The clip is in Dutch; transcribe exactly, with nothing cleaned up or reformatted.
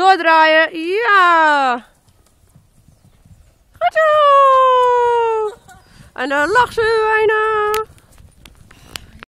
Doordraaien. Ja. Goed zo. En dan lacht ze bijna.